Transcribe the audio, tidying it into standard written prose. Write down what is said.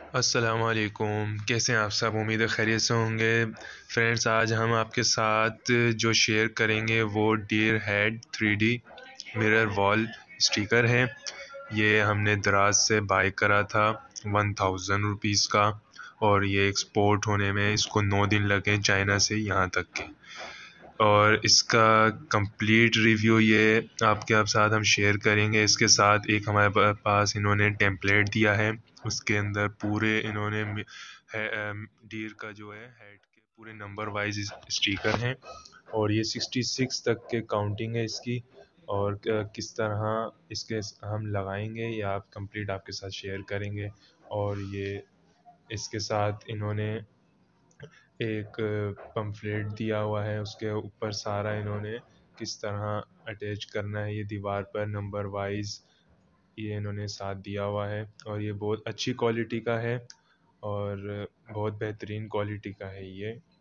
अस्सलामुअलैकुम, कैसे हैं आप सब? उम्मीद है खैरियत से होंगे। फ्रेंड्स, आज हम आपके साथ जो शेयर करेंगे वो deer head 3D mirror wall sticker है। ये हमने दराज से बाय करा था 1000 रुपीज़ का, और ये एक्सपोर्ट होने में इसको 9 दिन लगे चाइना से यहाँ तक के। और इसका कंप्लीट रिव्यू ये आपके साथ हम शेयर करेंगे। इसके साथ एक हमारे पास इन्होंने टेम्पलेट दिया है, उसके अंदर पूरे इन्होंने डीर का जो है हेड के पूरे नंबर वाइज स्टिकर हैं, और ये 66 तक के काउंटिंग है इसकी। और किस तरह इसके हम लगाएंगे या आप कंप्लीट आपके साथ शेयर करेंगे। और ये इसके साथ इन्होंने एक पम्फलेट दिया हुआ है, उसके ऊपर सारा इन्होंने किस तरह अटैच करना है ये दीवार पर नंबर वाइज, ये इन्होंने साथ दिया हुआ है। और ये बहुत अच्छी क्वालिटी का है और बहुत बेहतरीन क्वालिटी का है ये।